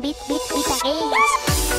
Vita Games.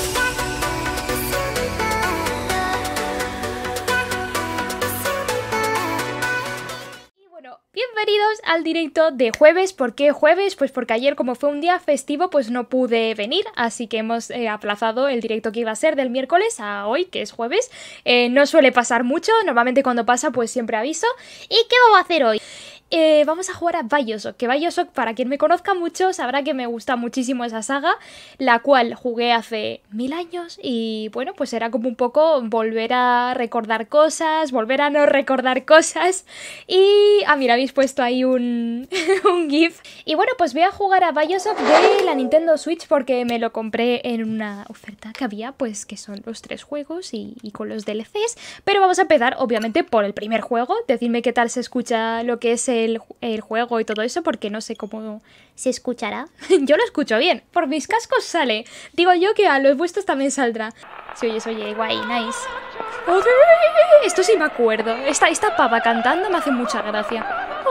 Bienvenidos al directo de jueves. ¿Por qué jueves? Pues porque ayer, como fue un día festivo, pues no pude venir, así que hemos aplazado el directo que iba a ser del miércoles a hoy, que es jueves. No suele pasar mucho, normalmente cuando pasa pues siempre aviso. ¿Y qué vamos a hacer hoy? Vamos a jugar a BioShock, que BioShock, para quien me conozca mucho, sabrá que me gusta muchísimo esa saga, la cual jugué hace 1000 años y bueno, pues era como un poco volver a recordar cosas, volver a no recordar cosas y... Ah, mira, habéis puesto ahí un GIF. Y bueno, pues voy a jugar a BioShock de la Nintendo Switch porque me lo compré en una oferta que había, pues que son los 3 juegos y con los DLCs, pero vamos a empezar obviamente por el primer juego. Decidme qué tal se escucha lo que es el juego y todo eso, porque no sé cómo se escuchará. Yo lo escucho bien, por mis cascos sale. Digo yo que a los vuestros también saldrá. Se oye, guay, nice. ¡Joder! Esto sí me acuerdo. Esta pava cantando me hace mucha gracia.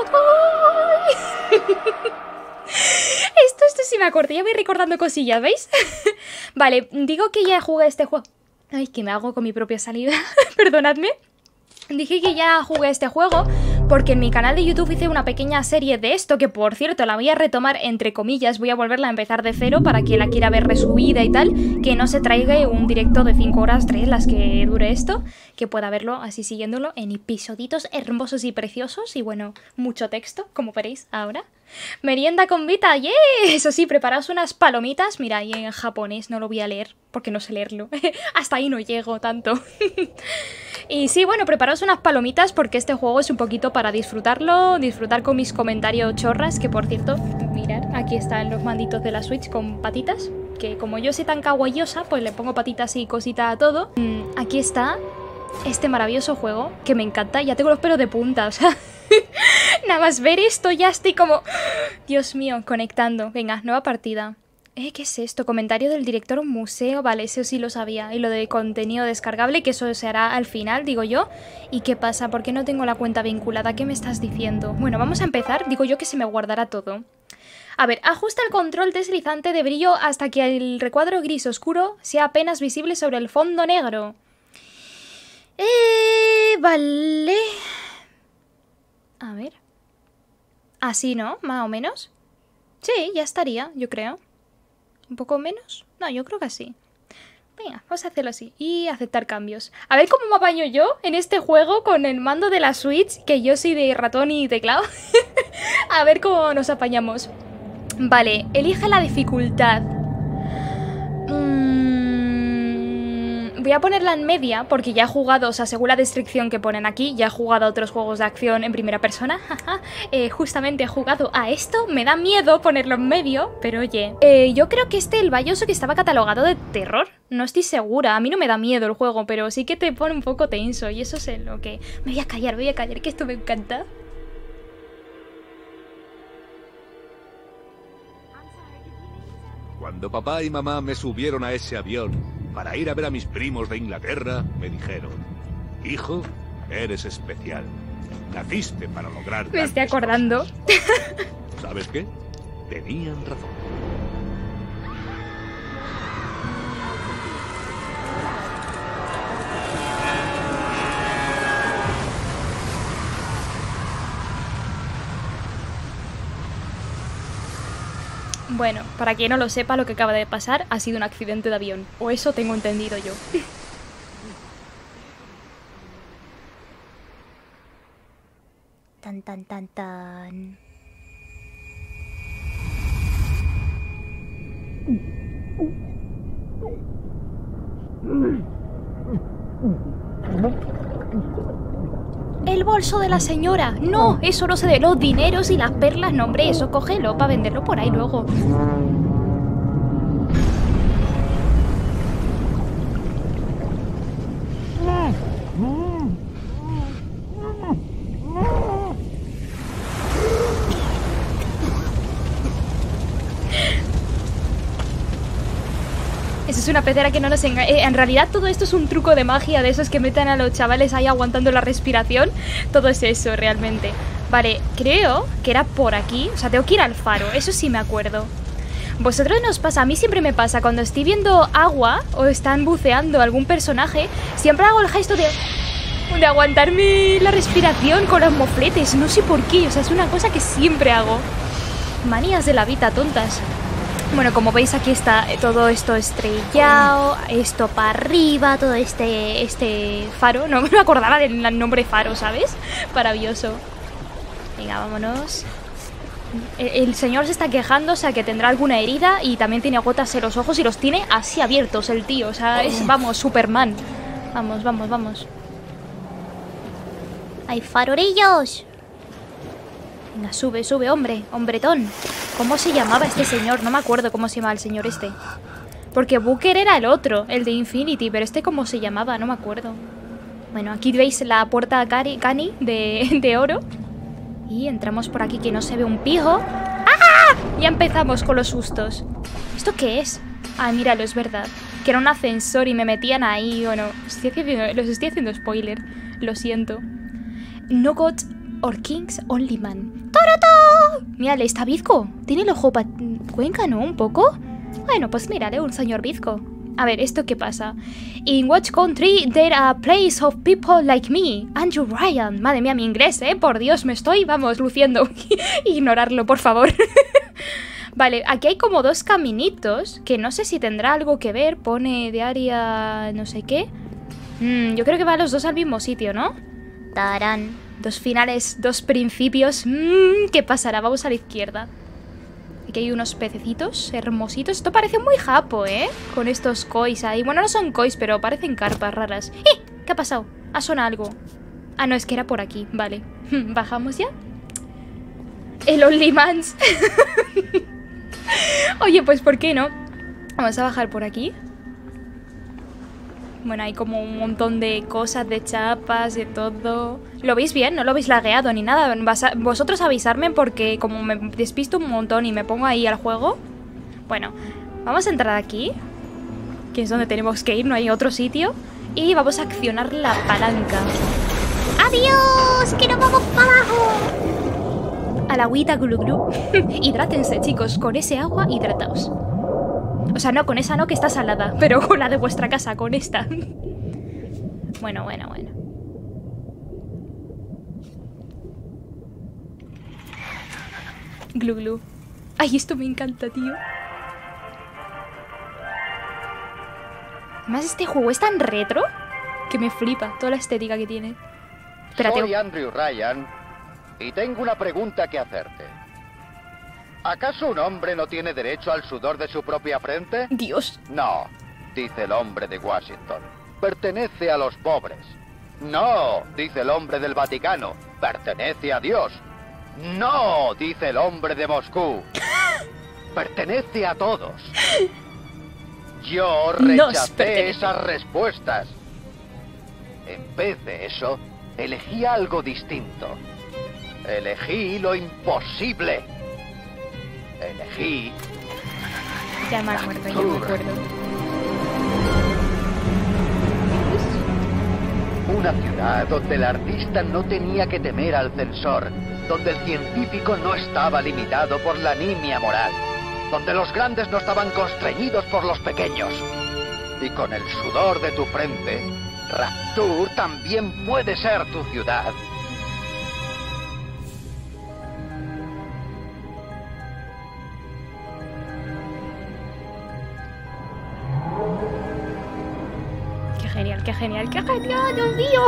Esto sí me acuerdo. Ya voy recordando cosillas, ¿veis? Vale, digo que ya jugué este juego. Ay, que me hago con mi propia salida. Perdonadme. Dije que ya jugué este juego porque en mi canal de YouTube hice una pequeña serie de esto, que por cierto la voy a retomar entre comillas, voy a volverla a empezar de cero para quien la quiera ver resubida y tal, que no se traiga un directo de 5 horas, 3 las que dure esto, que pueda verlo así siguiéndolo en episoditos hermosos y preciosos y bueno, mucho texto, como veréis ahora. Merienda con Vita, ¡yeah! Eso sí, preparaos unas palomitas, mira, ahí en japonés, no lo voy a leer, porque no sé leerlo, hasta ahí no llego tanto. Y sí, bueno, preparaos unas palomitas porque este juego es un poquito para disfrutarlo, disfrutar con mis comentarios chorras, que por cierto, mirad, aquí están los manditos de la Switch con patitas, que como yo soy tan kawaiiosa, pues le pongo patitas y cosita a todo. Aquí está este maravilloso juego, que me encanta, ya tengo los pelos de punta, o sea... Nada más ver esto ya estoy como... Dios mío, conectando. Venga, nueva partida. ¿Qué es esto? Comentario del director museo. Vale, eso sí lo sabía. Y lo de contenido descargable, que eso se hará al final, digo yo. ¿Y qué pasa? ¿Por qué no tengo la cuenta vinculada? ¿Qué me estás diciendo? Bueno, vamos a empezar. Digo yo que se me guardará todo. A ver, ajusta el control deslizante de brillo hasta que el recuadro gris oscuro sea apenas visible sobre el fondo negro. Vale... A ver... Así, ¿no? Más o menos. Sí, ya estaría, yo creo. ¿Un poco menos? No, yo creo que sí. Venga, vamos a hacerlo así. Y aceptar cambios. A ver cómo me apaño yo en este juego con el mando de la Switch, que yo soy de ratón y teclado. A ver cómo nos apañamos. Vale, elige la dificultad. Voy a ponerla en media porque ya he jugado, o sea, según la descripción que ponen aquí, ya he jugado a otros juegos de acción en primera persona. Justamente he jugado a esto, me da miedo ponerlo en medio, pero oye. Yo creo que el BioShock estaba catalogado de terror, no estoy segura, a mí no me da miedo el juego, pero sí que te pone un poco tenso y eso es lo que... Me voy a callar, que esto me encanta. Cuando papá y mamá me subieron a ese avión para ir a ver a mis primos de Inglaterra, me dijeron: hijo, eres especial. Naciste para lograr... Me estoy acordando. ¿Sabes qué? Tenían razón. Bueno, para quien no lo sepa, lo que acaba de pasar ha sido un accidente de avión. O eso tengo entendido yo. Tan, tan, tan, tan. El bolso de la señora. No, eso no sé de los dineros y las perlas. No, hombre, eso cógelo para venderlo por ahí luego. Eso es una pecera que no nos engaña. En realidad todo esto es un truco de magia de esos que meten a los chavales ahí aguantando la respiración. Todo es eso, realmente. Vale, creo que era por aquí. O sea, tengo que ir al faro, eso sí me acuerdo. ¿Vosotros nos pasa? A mí siempre me pasa. Cuando estoy viendo agua o están buceando algún personaje, siempre hago el gesto de aguantarme la respiración con los mofletes. No sé por qué, o sea, es una cosa que siempre hago. Manías de la vida, tontas. Bueno, como veis aquí está todo esto estrellado, esto para arriba, todo este faro. No me acordaba del nombre faro, ¿sabes? Maravilloso. Venga, vámonos. El señor se está quejando, o sea, que tendrá alguna herida y también tiene gotas en los ojos y los tiene así abiertos el tío. O sea, es, vamos, Superman. Vamos, vamos, vamos. ¡Hay farorillos! Venga, sube, sube, hombre, hombretón. ¿Cómo se llamaba este señor? No me acuerdo cómo se llamaba el señor este. Porque Booker era el otro, el de Infinity, pero este cómo se llamaba, no me acuerdo. Bueno, aquí veis la puerta Cani de oro. Y entramos por aquí que no se ve un pijo. ¡Ah! Ya empezamos con los sustos. ¿Esto qué es? Ah, míralo, es verdad. Que era un ascensor y me metían ahí. Bueno, los estoy haciendo spoiler. Lo siento. No God or Kings Only Man. ¡Toroto! Mírale, está bizco. Tiene el ojo cuenca, ¿no? Un poco. Bueno, pues mírale, un señor bizco. A ver, ¿esto qué pasa? In which country there are place of people like me? Andrew Ryan. Madre mía, mi inglés, ¿eh? Por Dios, me estoy, vamos, luciendo. Ignorarlo, por favor. Vale, aquí hay como dos caminitos que no sé si tendrá algo que ver. Pone de área no sé qué. Yo creo que van los dos al mismo sitio, ¿no? Tarán. Dos finales, dos principios. ¿Qué pasará? Vamos a la izquierda. Aquí hay unos pececitos hermositos. Esto parece muy japo, ¿eh? Con estos kois ahí. Bueno, no son kois, pero parecen carpas raras. ¿Qué ha pasado? ¿Ha sonado algo? Ah, no, es que era por aquí. Vale. ¿Bajamos ya? El OnlyMans. Oye, pues ¿por qué no? Vamos a bajar por aquí. Bueno, hay como un montón de cosas, de chapas, de todo. ¿Lo veis bien? No lo veis lagueado ni nada. Vosotros avisarme porque como me despisto un montón y me pongo ahí al juego. Bueno, vamos a entrar aquí, que es donde tenemos que ir, no hay otro sitio. Y vamos a accionar la palanca. ¡Adiós! ¡Que nos vamos para abajo! Al agüita glu glu. Hidrátense, chicos, con ese agua hidrataos. O sea, no, con esa no, que está salada, pero con la de vuestra casa, con esta. Bueno, bueno, bueno. Glu glu. Ay, esto me encanta, tío. Además, este juego es tan retro que me flipa toda la estética que tiene. Espérate. Soy Andrew Ryan y tengo una pregunta que hacerte. ¿Acaso un hombre no tiene derecho al sudor de su propia frente? Dios. No, dice el hombre de Washington. Pertenece a los pobres. No, dice el hombre del Vaticano. Pertenece a Dios. No, dice el hombre de Moscú. Pertenece a todos. Yo rechacé esas respuestas. En vez de eso, elegí algo distinto. Elegí lo imposible. Elegí... Ya me acuerdo, ya me acuerdo. Una ciudad donde el artista no tenía que temer al censor, donde el científico no estaba limitado por la nimia moral, donde los grandes no estaban constreñidos por los pequeños. Y con el sudor de tu frente, Rapture también puede ser tu ciudad. Qué genial, qué genial, Dios mío.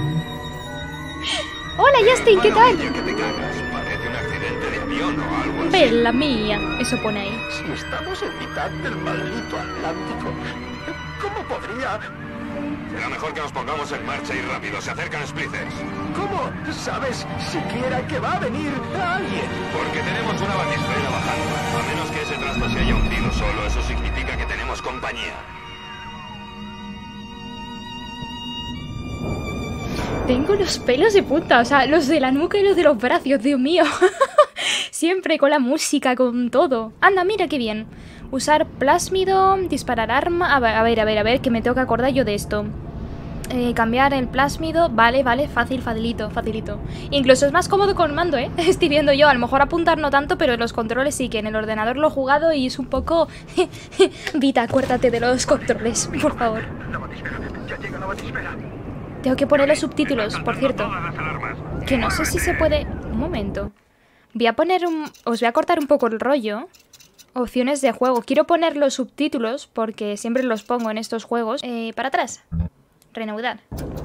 Hola, Justin, ¿qué tal? Que te cagas. Parece un accidente de avión o algo así. Bella mía, eso pone ahí. Si estamos en mitad del maldito Atlántico, ¿cómo podría...? Será mejor que nos pongamos en marcha y rápido. Se acercan Splitters. ¿Cómo sabes siquiera que va a venir alguien? Porque tenemos una batisfera bajando. A menos que ese trasto se haya hundido solo, eso significa que tenemos compañía. Tengo los pelos de punta, o sea, los de la nuca y los de los brazos, Dios mío. Siempre con la música, con todo. Anda, mira qué bien. Usar plásmido, disparar arma... A ver, que me tengo que acordar yo de esto. Cambiar el plásmido. Vale, vale, fácil, facilito, facilito. Incluso es más cómodo con mando, ¿eh? Estoy viendo yo, a lo mejor apuntar no tanto, pero los controles sí, que en el ordenador lo he jugado y es un poco... Vita, acuérdate de los controles, por favor. Tengo que poner los subtítulos, por cierto. Que no sé si se puede... Un momento. Voy a poner un... Os voy a cortar un poco el rollo. Opciones de juego. Quiero poner los subtítulos porque siempre los pongo en estos juegos. Para atrás. Reanudar.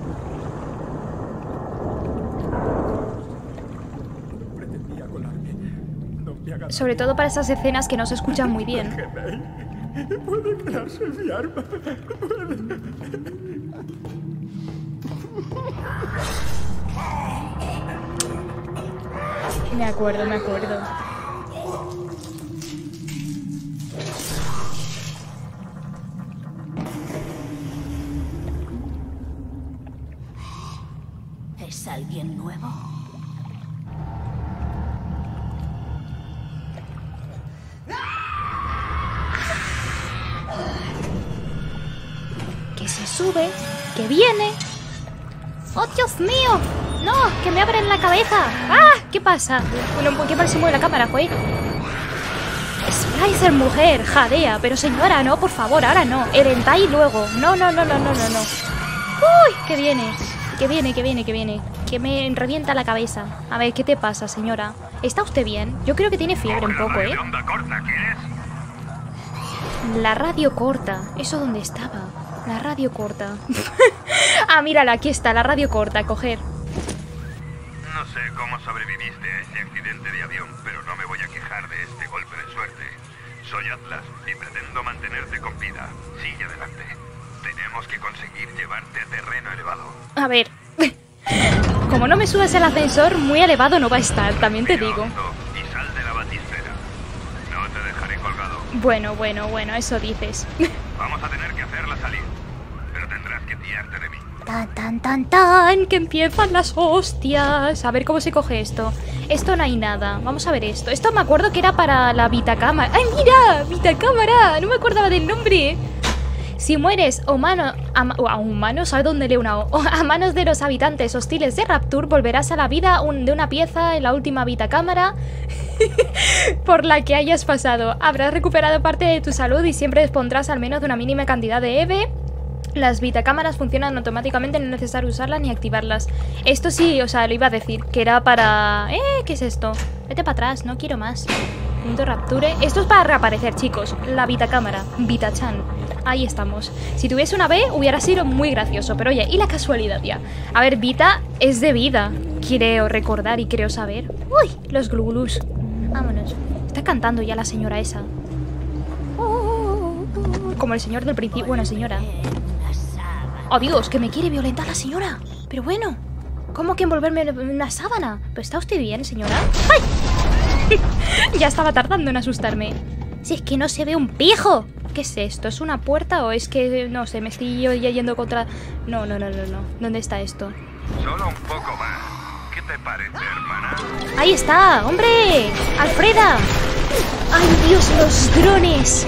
Sobre todo para esas escenas que no se escuchan muy bien. Puede quedarse mi arma. Me acuerdo, me acuerdo. ¿Es alguien nuevo? Que se sube, que viene. ¡Oh, Dios mío! ¡No! ¡Que me abren la cabeza! ¡Ah! ¿Qué pasa? Bueno, ¿qué mal se mueve la cámara, güey? Slicer, mujer, jadea. Pero señora, no, por favor, ahora no. El hentai luego. No, no, no, no, no, no, no. ¡Uy! Que viene. Que viene, que viene, que viene. Que me revienta la cabeza. A ver, ¿qué te pasa, señora? ¿Está usted bien? Yo creo que tiene fiebre un poco, ¿eh? La radio corta. ¿Eso dónde estaba? La radio corta. Ah, mírala, aquí está, la radio corta, coger. No sé cómo sobreviviste a ese accidente de avión, pero no me voy a quejar de este golpe de suerte. Soy Atlas y pretendo mantenerte con vida. Sigue adelante. Tenemos que conseguir llevarte a terreno elevado. A ver. Como no me subas al ascensor, muy elevado no va a estar, también te digo. Y sal de la batisfera. No te dejaré colgado. Bueno, bueno, bueno, eso dices. Vamos a tener que hacerla salir, pero tendrás que fiarte de mí. Tan, tan, tan, tan. Que empiezan las hostias. A ver cómo se coge esto. Esto no hay nada. Vamos a ver esto. Esto me acuerdo que era para la Vitacámara. ¡Ay, mira! ¡Vitacámara! No me acordaba del nombre. Si mueres a humanos, ¿sabes dónde leo una O? A manos de los habitantes hostiles de Rapture, volverás a la vida de una pieza en la última Vitacámara por la que hayas pasado. Habrás recuperado parte de tu salud y siempre dispondrás al menos de una mínima cantidad de EVE. Las Vitacámaras funcionan automáticamente, no es necesario usarlas ni activarlas. Esto sí, o sea, lo iba a decir, que era para... ¿qué es esto? Vete para atrás, no quiero más. Punto Rapture. Esto es para reaparecer, chicos. La Vitacámara, Vita-chan. Ahí estamos. Si tuviese una B hubiera sido muy gracioso. Pero oye, y la casualidad ya. A ver, Vita es de vida. Quiero recordar y creo saber. Uy, los glulus. Vámonos. Está cantando ya la señora esa. Como el señor del principio. Bueno, señora. Oh, Dios, que me quiere violentar la señora. Pero bueno, ¿cómo que envolverme en una sábana? ¿Pero está usted bien, señora? ¡Ay! Ya estaba tardando en asustarme. Si es que no se ve un pijo. ¿Qué es esto? ¿Es una puerta o es que, no sé, me estoy yo ya yendo contra...? No, no, no, no, no. ¿Dónde está esto? Solo un poco más. ¿Qué te parece, hermana? ¡Ahí está! ¡Hombre! ¡Alfreda! ¡Ay, Dios, los drones!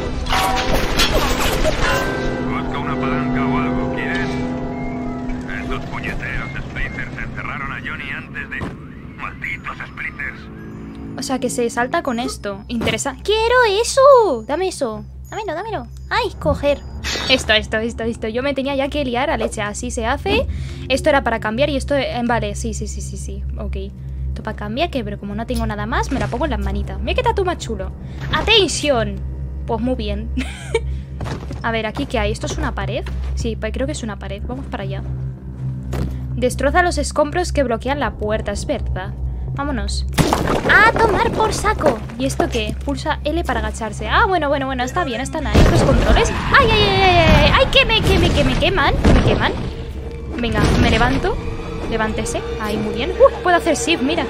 Busca una palanca o algo, ¿quieres? Esos puñeteros splitters encerraron a Johnny antes de... ¡Malditos splitters! O sea, que se salta con esto. Interesa... ¡Quiero eso! ¡Dame eso! Dámelo, dámelo. ¡Ay, coger! Esto. Yo me tenía ya que liar a leche. Así se hace. Esto era para cambiar y esto... vale, sí. Ok. Esto para cambiar, que pero como no tengo nada más, me la pongo en las manitas. Mira qué tatu más chulo. ¡Atención! Pues muy bien. A ver, ¿aquí qué hay? ¿Esto es una pared? Sí, pues creo que es una pared. Vamos para allá. Destroza los escombros que bloquean la puerta. Es verdad. Vámonos. ¡A tomar por saco! ¿Y esto qué? Pulsa L para agacharse. Ah, bueno, está bien, están ahí los controles. ¡Ay, ay, ay, ay! ¡Ay, ay que me queman! ¿Me queman? Venga, me levanto. Levántese. Ahí, muy bien. Puedo hacer shift, mira.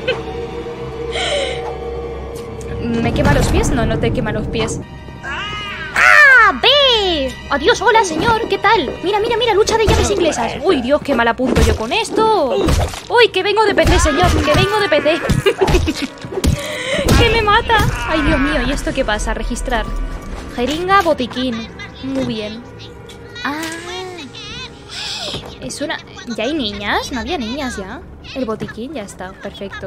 ¿Me quema los pies? No, no te quema los pies. ¡Ah! ¡Ve! ¡Adiós! ¡Hola, señor! ¿Qué tal? Mira, lucha de llaves inglesas. ¡Uy, Dios, qué mal apunto yo con esto! ¡Uy, que vengo de PC, señor! ¡Que vengo de PC! ¡Que me mata! ¡Ay, Dios mío! ¿Y esto qué pasa? Registrar. Jeringa, botiquín. Muy bien. Ah. Es una... ¿Ya hay niñas? ¿No había niñas ya? El botiquín ya está, perfecto.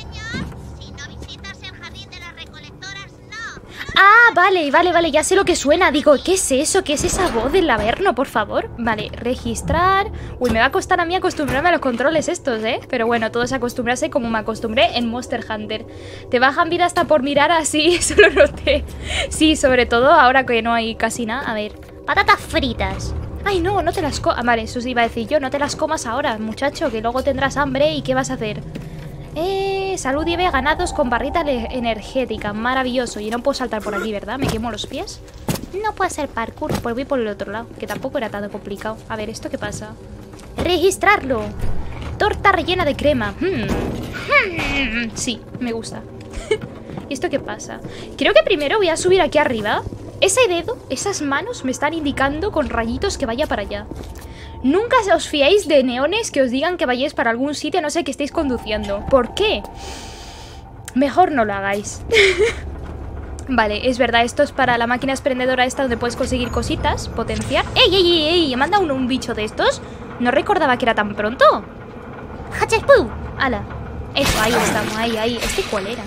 Ah, vale, ya sé lo que suena. Digo, ¿qué es eso? ¿Qué es esa voz del Averno, por favor? Vale, registrar. Uy, me va a costar a mí acostumbrarme a los controles estos, ¿eh? Pero bueno, todo es acostumbrarse como me acostumbré en Monster Hunter. Te bajan vida hasta por mirar así, eso lo noté. Sí, sobre todo ahora que no hay casi nada. A ver, Patatas fritas. ay, no, no te las comas. Vale, eso sí iba a decir yo, no te las comas ahora, muchacho, que luego tendrás hambre y ¿qué vas a hacer? Salud y ganados con barrita energética. Maravilloso. Y no puedo saltar por aquí, ¿verdad? ¿Me quemo los pies? No puede ser parkour. Pues voy por el otro lado, que tampoco era tan complicado. A ver, ¿esto qué pasa? Registrarlo. Torta rellena de crema. Sí, me gusta. ¿Y esto qué pasa? Creo que primero voy a subir aquí arriba. Ese dedo, esas manos me están indicando con rayitos que vaya para allá. Nunca os fiéis de neones que os digan que vayáis para algún sitio, no sé que estéis conduciendo. ¿Por qué? Mejor no lo hagáis. Vale, es verdad, esto es para la máquina expendedora esta donde puedes conseguir cositas, potenciar. ¡Ey! ¿Me manda un bicho de estos? No recordaba que era tan pronto. ¡Hachespú! ¡Hala! Eso, ahí estamos, ahí. ¿Este cuál era?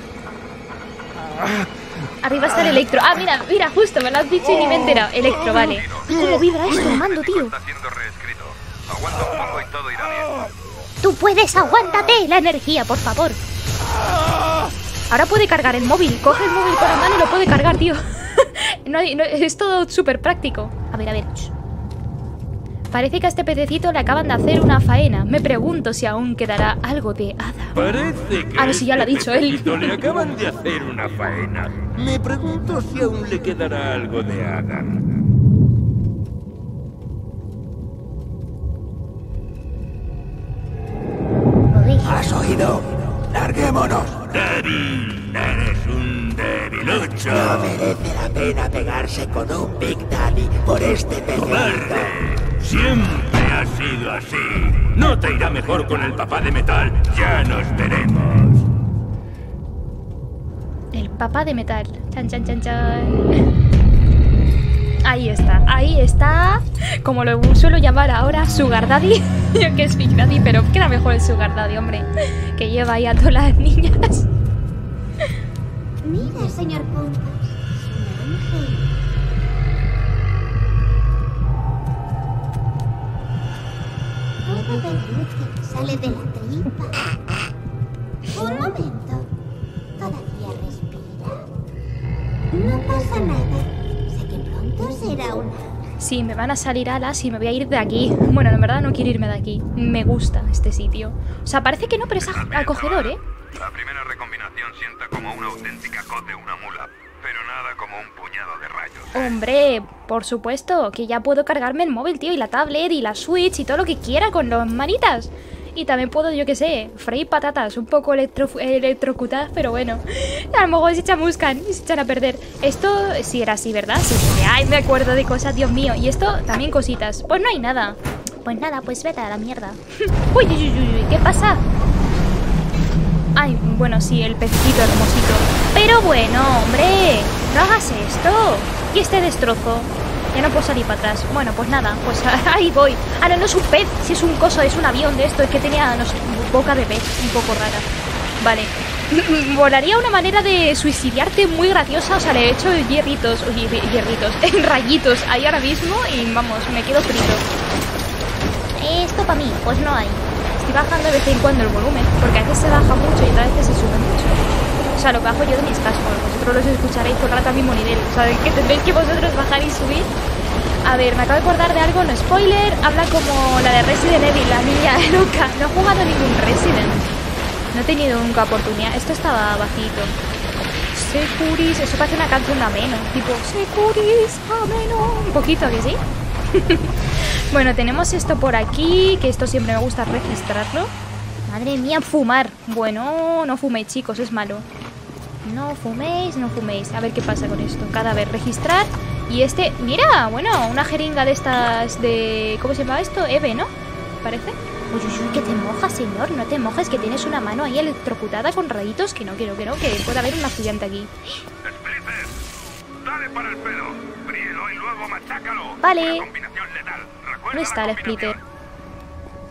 Arriba está el Electro. Ah, mira, justo, me lo has dicho y ni me he enterado. Electro, vale. ¿Cómo vibra esto, el mando, tío? Está siendo reescrito. Aguanta un poco y todo irá bien. ¡Tú puedes! ¡Aguántate! La energía, por favor. Ahora puede cargar el móvil. Coge el móvil con la mano y lo puede cargar, tío. No, es todo súper práctico. A ver. Parece que a este pececito le acaban de hacer una faena. Me pregunto si aún quedará algo de hada. Parece que no, si ya lo ha dicho él. Le acaban de hacer una faena. Me pregunto si aún le quedará algo de hada. ¿Has oído? ¡Larguémonos! Débil, eres un debilucho. No merece la pena pegarse con un Big Daddy por este pequeñito. Cobarde. Siempre ha sido así. No te irá mejor con el papá de metal. Ya nos veremos. El papá de metal. Chan. Ahí está. Como lo suelo llamar ahora, Sugar Daddy. Yo que es Big Daddy, pero queda mejor el Sugar Daddy, hombre. Que lleva ahí a todas las niñas. Mira, señor Puntos. Un ángel. Todo de luz sale de la tripa. Un momento. Todavía respira. No pasa nada. Sé que pronto será un ángel. Sí, me van a salir alas y me voy a ir de aquí. Bueno, en verdad no quiero irme de aquí. Me gusta este sitio. O sea, parece que no, pero es acogedor, ¿eh? La primera recombinación sienta como una auténtica hoz de una mula, pero nada como un puñado de rayos. Hombre, por supuesto, que ya puedo cargarme el móvil, tío, y la tablet y la Switch y todo lo que quiera con las manitas. Y también puedo, yo qué sé, freír patatas, un poco electrocutadas, pero bueno. A lo mejor se chamuscan y se echan a perder. Esto sí era así, ¿verdad? Sí. Ay, me acuerdo de cosas, Dios mío. Y esto también cositas. Pues no hay nada. Pues nada, pues vete a la mierda. Uy, ¿qué pasa? Ay, bueno, sí, el pececito hermosito. Pero bueno, hombre, no hagas esto. Y este destrozo. Ya no puedo salir para atrás. Bueno, pues nada, pues ahí voy. Ah, no es un pez, si es un coso, es un avión de esto. Es que tenía, no sé, boca de pez, un poco rara. Vale. Volaría una manera de suicidarte muy graciosa. O sea, le he hecho rayitos ahí ahora mismo y vamos, me quedo frito. Esto para mí, pues no hay. Estoy bajando de vez en cuando el volumen, porque a veces se baja mucho y otras veces se sube mucho. O sea, lo bajo yo de mis cascos, vosotros los escucharéis todo el rato a mismo nivel. O sea, que tendréis que vosotros bajar y subir. A ver, me acabo de acordar de algo, no spoiler. Habla como la de Resident Evil, la niña loca. No he jugado ningún Resident. No he tenido nunca oportunidad. Esto estaba vacío. Securis, eso parece una canción de Ameno. Tipo, Securis, Ameno. Un poquito, ¿que sí? Bueno, tenemos esto por aquí, que esto siempre me gusta registrarlo. Madre mía, fumar. Bueno, no fuméis, chicos, es malo. No fuméis. A ver qué pasa con esto. Cada vez registrar. Y este, mira, bueno, una jeringa de estas de... ¿Cómo se llama esto? Eve, ¿no? ¿Parece? Uy, que te mojas, señor. No te mojes, que tienes una mano ahí electrocutada con rayitos. Que no, que puede haber un accidente aquí. Splitter, dale para el pelo. Fríelo y luego machácalo. Vale. Una combinación letal. ¿Dónde está el Splitter?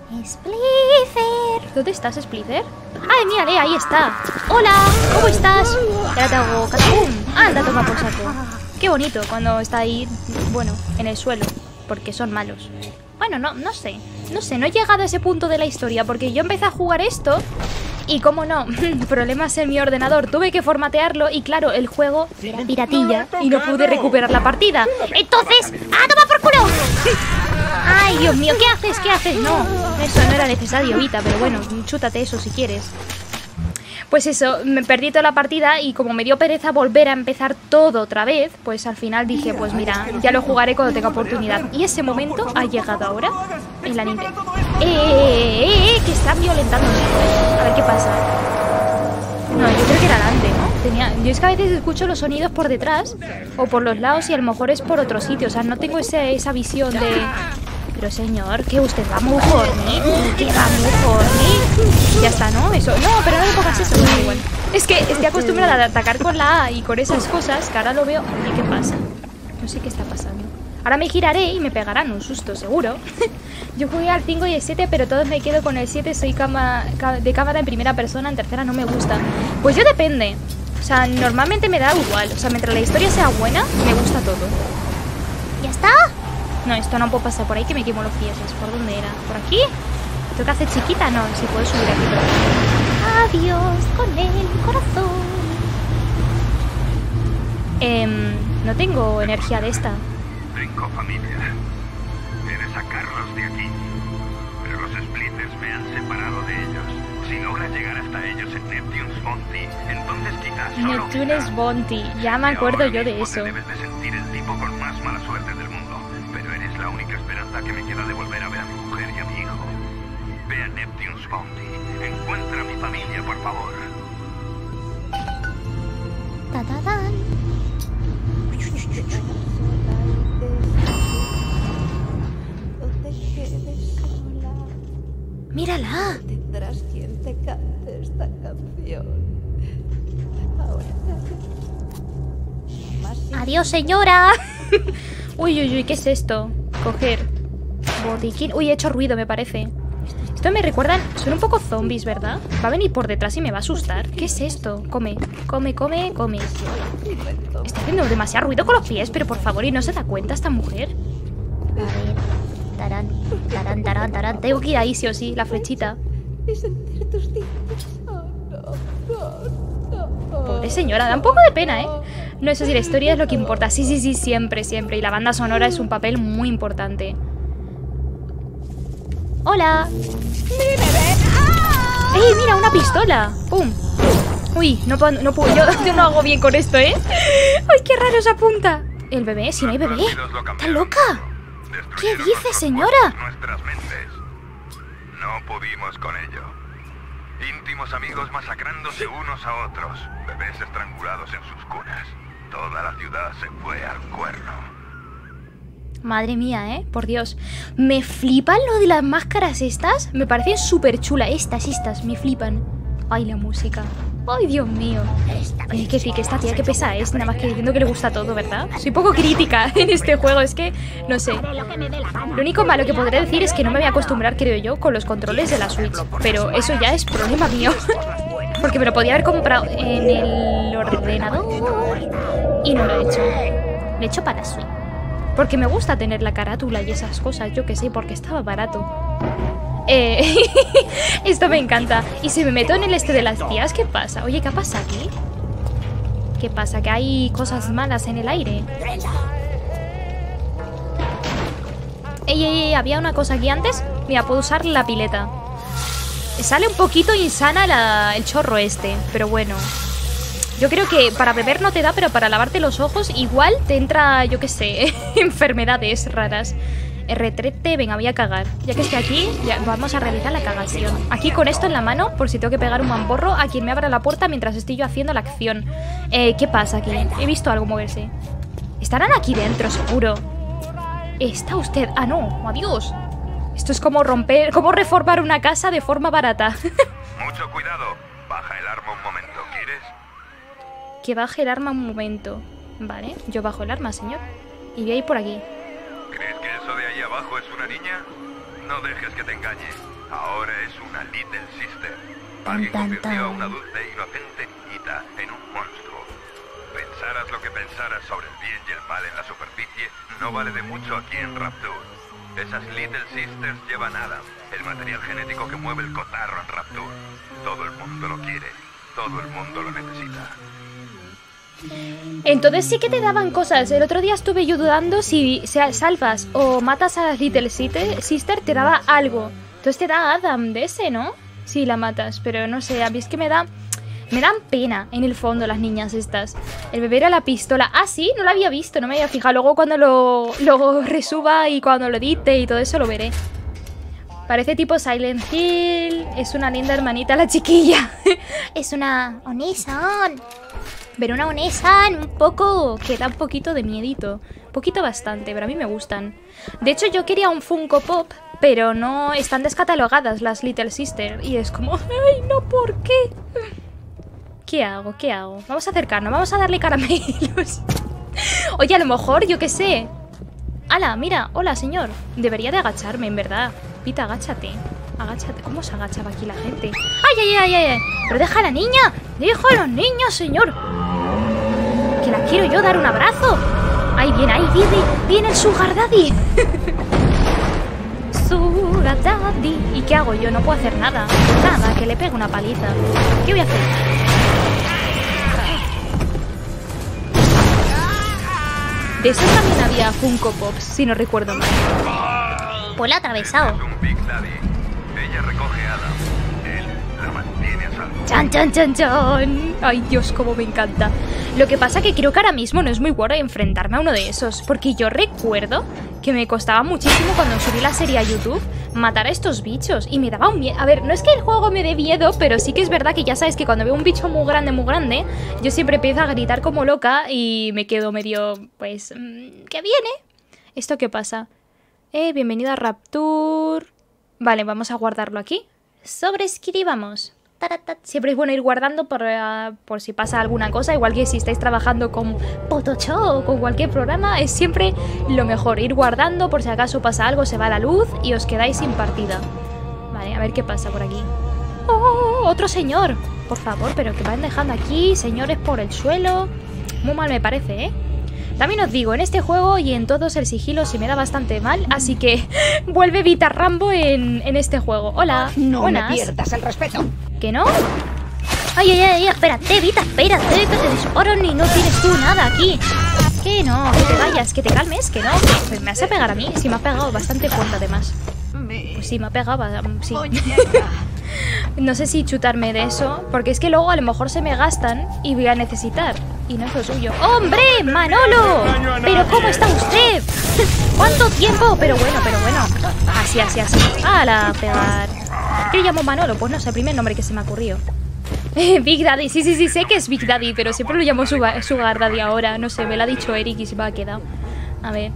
Splicer. ¿Dónde estás, Splicer? ¡Ay, mírale! Ahí está. ¡Hola! ¿Cómo estás? Ya te hago catapum. ¡Anda, toma por saco! Qué bonito cuando está ahí, bueno, en el suelo. Porque son malos. Bueno, no sé. No sé, no he llegado a ese punto de la historia. Porque yo empecé a jugar esto y, como no, problemas en mi ordenador. Tuve que formatearlo y, claro, el juego era piratilla y no pude recuperar la partida. Entonces, ¡ah, toma por culo! ¡Ay, Dios mío! ¿Qué haces? ¿Qué haces? No, eso no era necesario, Vita. Pero bueno, chútate eso si quieres. Pues eso, me perdí toda la partida y como me dio pereza volver a empezar todo otra vez, pues al final dije, pues mira, ya lo jugaré cuando tenga oportunidad. Y ese momento ha llegado ahora en la Nintendo. Que están violentándome. A ver qué pasa. No, yo creo que era delante, ¿no? Yo es que a veces escucho los sonidos por detrás o por los lados y a lo mejor es por otro sitio. O sea, no tengo esa visión de... Pero señor, que usted va muy horny. Que va muy horny. Ya está, ¿no? Eso. No, pero no le pongas eso. Da igual. Es que estoy acostumbrada a atacar con la A y con esas cosas que ahora lo veo. Oye, ¿qué pasa? No sé qué está pasando. Ahora me giraré y me pegarán un susto, seguro. Yo jugué al 5 y el 7, pero todos me quedo con el 7. Soy de cámara en primera persona, en tercera no me gusta. Pues yo depende. O sea, normalmente me da igual. O sea, mientras la historia sea buena, me gusta todo. ¿Ya está? No, esto no puedo pasar por ahí que me quemo los pies. ¿Por dónde era? ¿Por aquí? ¿Tengo que hacer chiquita? No, si puedo subir aquí por aquí. Adiós con el corazón. No tengo energía de esta. Tengo familia. He de sacarlos de aquí. Pero los Splitters me han separado de ellos. Si logras llegar hasta ellos en Neptune's Bounty, entonces quizás solo Neptune's Bounty. Ya me acuerdo yo de eso. Debes de sentir el tipo con más mala suerte del mundo. Pero eres la única esperanza que me queda de volver a ver a mi mujer y a mi hijo. Ve a Neptune's Bounty. Encuentra a mi familia, por favor. Ta-ta-dan. ¡Mírala! Tendrás quien te cante esta canción. Ahora. ¡Adiós, señora! Uy, uy, uy, ¿qué es esto? Coger botiquín. Uy, he hecho ruido, me parece. Esto me recuerdan... Son un poco zombies, ¿verdad? Va a venir por detrás y me va a asustar. ¿Qué es esto? Come, come, come, come. Está haciendo demasiado ruido con los pies, pero por favor, ¿y no se da cuenta esta mujer? A ver. Tarán, tarán, tarán, tarán. Tengo que ir ahí, sí o sí, la flechita. Y sentir tus dientes. Pobre señora, da un poco de pena, ¿eh? No, eso sí, la historia es lo que importa. Sí, sí, sí, siempre, siempre. Y la banda sonora es un papel muy importante. ¡Hola! ¡Ey, mira, una pistola! ¡Pum! Uy, no puedo, yo no hago bien con esto, ¿eh? ¡Ay, qué raro se apunta! ¿El bebé? Si no hay bebé. ¿Está loca? ¿Qué dice, señora? Nuestras mentes. No pudimos con ello. Íntimos amigos masacrándose unos a otros. Bebés estrangulados en sus cunas. Toda la ciudad se fue al cuerno. Madre mía, ¿eh? Por Dios. Me flipan lo de las máscaras estas. Me parecen súper chulas. Estas, me flipan. Ay, la música. Ay, Dios mío. Ay, que sí, que esta tía que pesa es. Nada más que diciendo que le gusta todo, ¿verdad? Soy poco crítica en este juego. Es que, no sé. Lo único malo que podré decir es que no me voy a acostumbrar, creo yo, con los controles de la Switch. Pero eso ya es problema mío. Porque me lo podía haber comprado en el ordenador. Y no lo he hecho. Lo he hecho para Switch. Porque me gusta tener la carátula y esas cosas, yo que sé, porque estaba barato. Esto me encanta. Y si me meto en el este de las tías, ¿qué pasa? Oye, ¿qué pasa aquí? ¿Qué pasa? ¿Que hay cosas malas en el aire? Ey, había una cosa aquí antes. Mira, puedo usar la pileta. Sale un poquito insana el chorro este, pero bueno. Yo creo que para beber no te da, pero para lavarte los ojos igual te entra, yo qué sé, enfermedades raras. Retrete, venga, voy a cagar. Ya que estoy aquí, ya vamos a realizar la cagación. Aquí con esto en la mano, por si tengo que pegar un mamborro a quien me abra la puerta mientras estoy yo haciendo la acción. ¿Qué pasa aquí? He visto algo moverse. Estarán aquí dentro, seguro. ¿Está usted? Ah, no, adiós. Esto es como romper, como reformar una casa de forma barata. Mucho cuidado. Baja el arma un momento, ¿quieres? Que baje el arma un momento. Vale, yo bajo el arma, señor. Y voy a ir por aquí. ¿Crees que eso de ahí abajo es una niña? No dejes que te engañe. Ahora es una Little Sister. Alguien convirtió a una dulce e inocente niñita en un monstruo. Pensaras lo que pensaras sobre el bien y el mal en la superficie, no vale de mucho aquí en Rapture. Esas Little Sisters llevan Adam, el material genético que mueve el cotarro en Rapture. Todo el mundo lo quiere, todo el mundo lo necesita. Entonces sí que te daban cosas. El otro día estuve yo dudando si salvas o matas a Little Sister, te daba algo. Entonces te da Adam de ese, ¿no? Si la matas, pero no sé, a mí es que me dan pena en el fondo las niñas estas. El bebé era la pistola. Ah, sí, no lo había visto, no me había fijado. Luego cuando lo resuba y cuando lo edite y todo eso lo veré. Parece tipo Silent Hill. Es una linda hermanita la chiquilla. Es una Onesan. Pero una Onesan un poco... que da un poquito de miedito. Un poquito bastante, pero a mí me gustan. De hecho yo quería un Funko Pop, pero no están descatalogadas las Little Sister. Y es como... ¡ay, no! ¿Por qué? ¿Qué hago? ¿Qué hago? Vamos a acercarnos, vamos a darle caramelos. Oye, a lo mejor, yo qué sé. ¡Hala! Mira, hola, señor. Debería de agacharme, en verdad. Pita, agáchate. Agáchate. ¿Cómo se agachaba aquí la gente? ¡Ay, ay, ay, ay! ¡Pero deja a la niña! ¡Deja a los niños, señor! ¡Que la quiero yo dar un abrazo! ¡Ahí viene el Sugar Daddy! Sugar Daddy. ¿Y qué hago yo? No puedo hacer nada. Nada, que le pegue una paliza. ¿Qué voy a hacer? De eso también había Funko Pops, si no recuerdo mal. Pues la ha atravesado. Es un Big Daddy. Ella recoge a Adam. Él la mantiene a salvo. ¡Chan, chan, chan, chan! Ay, Dios, cómo me encanta. Lo que pasa que creo que ahora mismo no es muy bueno enfrentarme a uno de esos. Porque yo recuerdo que me costaba muchísimo cuando subí la serie a YouTube matar a estos bichos. Y me daba un miedo. A ver, no es que el juego me dé miedo, pero sí que es verdad que ya sabes que cuando veo un bicho muy grande, yo siempre empiezo a gritar como loca y me quedo medio, pues, ¿qué viene? ¿Esto qué pasa? Bienvenido a Rapture. Vale, vamos a guardarlo aquí. Sobreescribamos. Taratat. Siempre es bueno ir guardando por si pasa alguna cosa. Igual que si estáis trabajando con Photoshop o con cualquier programa, es siempre lo mejor ir guardando por si acaso pasa algo, se va la luz y os quedáis sin partida. Vale, a ver qué pasa por aquí. ¡Oh! Otro señor. Por favor, pero que van dejando aquí señores por el suelo. Muy mal me parece, ¿eh? También os digo, en este juego y en todos el sigilo se me da bastante mal, así que vuelve Vita Rambo en este juego. Hola, no buenas. me pierdas el respeto. ¿Que no? Ay, ay, ay, espérate, Vita, espérate, que te disparan y no tienes tú nada aquí. Que no, que te vayas, que te calmes, que no. Pues me vas a pegar a mí, sí me ha pegado bastante fuerte además. Pues sí, me ha pegado, sí. No sé si chutarme de eso, porque es que luego a lo mejor se me gastan y voy a necesitar. Y no es lo suyo. ¡Hombre, Manolo! ¿Pero cómo está usted? ¿Cuánto tiempo? Pero bueno. Así. ¡Hala, pegar! ¿Qué llamo Manolo? Pues no sé, el primer nombre que se me ha ocurrido. Big Daddy, sí, sé que es Big Daddy, pero siempre lo llamo Sugar Daddy ahora. No sé, me lo ha dicho Eric y se me ha quedado. A ver.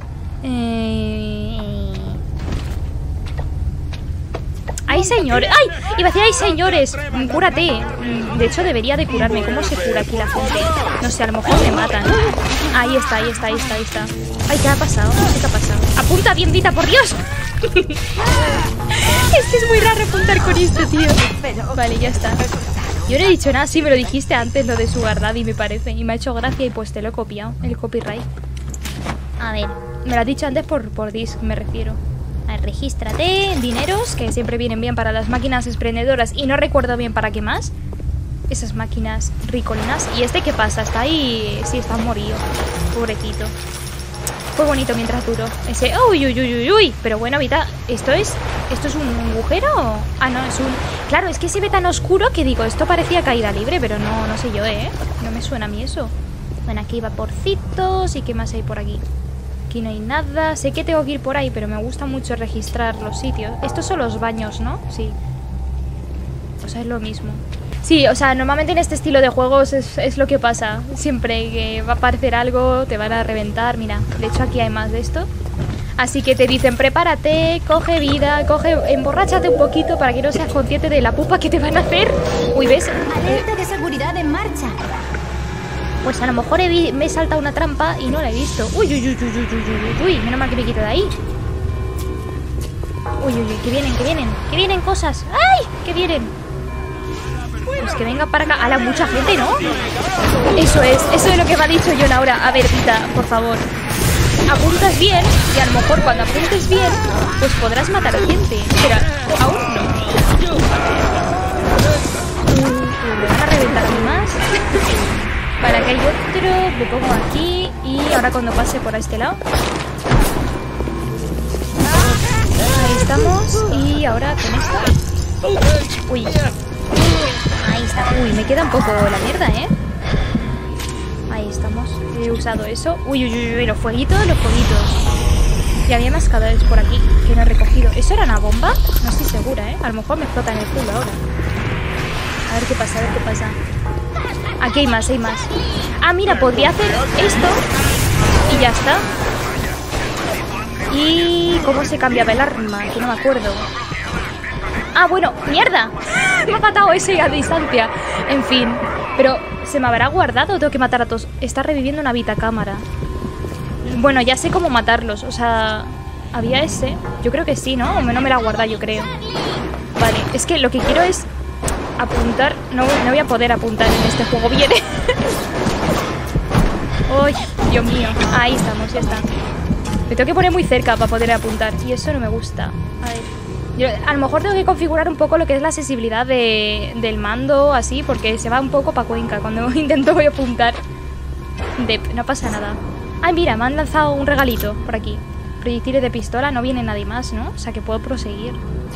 ¡Ay, señores! ¡Ay! Iba a decir, ¡ay, señores! ¡Cúrate! De hecho, debería de curarme. ¿Cómo se cura aquí la gente? No sé, a lo mejor me matan. Ahí está. ¡Ay, qué ha pasado! ¿Qué ha pasado? ¡Apunta bien, Vita, por Dios! Es que es muy raro apuntar con esto, tío. Vale, ya está. Yo no he dicho nada, sí, me lo dijiste antes, lo de Sugar Daddy, me parece. Y me ha hecho gracia y pues te lo he copiado, el copyright. A ver, me lo has dicho antes por disc, me refiero. A ver, regístrate, dineros, que siempre vienen bien para las máquinas exprendedoras. Y no recuerdo bien para qué más. Esas máquinas ricolinas. ¿Y este qué pasa? Está ahí... Sí, está morido. Pobrecito. Fue bonito mientras duró. Ese... ¡Uy! Pero bueno, Vita, ¿esto es un agujero? Ah, no, es un... Claro, es que se ve tan oscuro que digo, esto parecía caída libre, pero no sé yo, ¿eh? No me suena a mí eso. Bueno, aquí hay vaporcitos. ¿Y qué más hay por aquí? Aquí no hay nada. Sé que tengo que ir por ahí, pero me gusta mucho registrar los sitios. Estos son los baños, ¿no? Sí. O sea, es lo mismo. Sí, o sea, normalmente en este estilo de juegos es lo que pasa. Siempre que va a aparecer algo, te van a reventar. Mira, de hecho aquí hay más de esto. Así que te dicen, prepárate, coge vida, emborráchate un poquito para que no seas consciente de la pupa que te van a hacer. Uy, ¿ves? Alerta de seguridad en marcha. Pues a lo mejor me he saltado una trampa y no la he visto. Uy, menos mal que me quito de ahí. Uy, uy, uy, que vienen, que vienen. Que vienen cosas. ¡Ay! Que vienen. Pues que venga para acá. ¡Hala, mucha gente, ¿no? Eso es lo que me ha dicho John ahora. A ver, Vita, por favor. Apuntas bien y a lo mejor cuando apuntes bien, pues podrás matar a gente. Pero aún no. Me van a reventar a mí más. Vale, aquí hay otro. Me pongo aquí. Y ahora cuando pase por este lado. Ahí estamos. Y ahora con esto. Uy. Ahí está. Uy, me queda un poco la mierda, ¿eh? Ahí estamos. He usado eso. Uy, uy, uy, uy, los fueguitos, los fueguitos. Y había más cadáveres por aquí que no he recogido. ¿Eso era una bomba? No estoy segura, ¿eh? A lo mejor me explota en el culo ahora. A ver qué pasa, a ver qué pasa. Aquí hay más, hay más. Ah, mira, podría hacer esto. Y ya está. ¿Y cómo se cambiaba el arma? Que no me acuerdo. Ah, bueno, ¡mierda! Me ha matado ese a distancia. En fin, pero ¿se me habrá guardado o tengo que matar a todos? Está reviviendo una vitacámara. Bueno, ya sé cómo matarlos. O sea, había ese. Yo creo que sí, ¿no? O no me la guarda, yo creo. Vale, es que lo que quiero es apuntar. No voy a poder apuntar en este juego. Viene. ¡Uy! Dios mío. Ahí estamos, ya está. Me tengo que poner muy cerca para poder apuntar. Y eso no me gusta. A ver. Yo, a lo mejor tengo que configurar un poco lo que es la sensibilidad del mando, así, porque se va un poco pa' Cuenca cuando intento voy a apuntar. No pasa nada. Ay, mira, me han lanzado un regalito por aquí. Proyectiles de pistola, no viene nadie más, ¿no? O sea que puedo proseguir.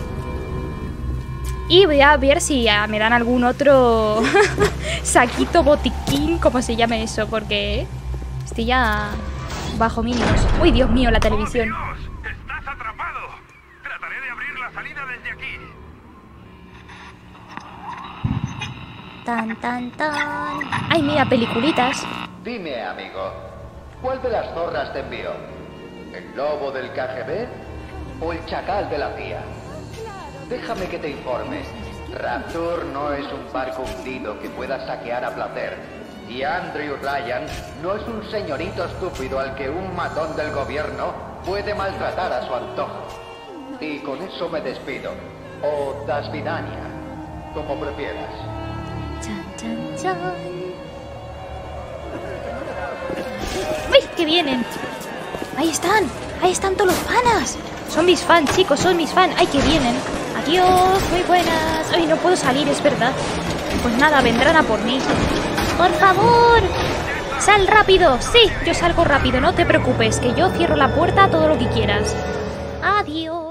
Y voy a ver si me dan algún otro saquito, botiquín, como se llame eso, porque estoy ya bajo mínimos. Uy, Dios mío, la televisión. ¡Estás atrapado! Trataré de abrir la salida desde aquí. Tan, tan, tan. Ay, mira, peliculitas. Dime, amigo, ¿cuál de las zorras te envió? ¿El lobo del KGB o el chacal de la CIA? Déjame que te informe. Rapture no es un barco hundido que pueda saquear a placer. Y Andrew Ryan no es un señorito estúpido al que un matón del gobierno puede maltratar a su antojo. Y con eso me despido. O das vidania, como prefieras. Chan, chan, chan. ¡Uy! ¡Que vienen! ¡Ahí están! ¡Ahí están todos los panas! Son mis fans, chicos, son mis fans. ¡Ay, que vienen! ¡Adiós! ¡Muy buenas! ¡Ay, no puedo salir, es verdad! Pues nada, vendrán a por mí. ¡Por favor! ¡Sal rápido! Sí, yo salgo rápido, no te preocupes, que yo cierro la puerta a todo lo que quieras. ¡Adiós!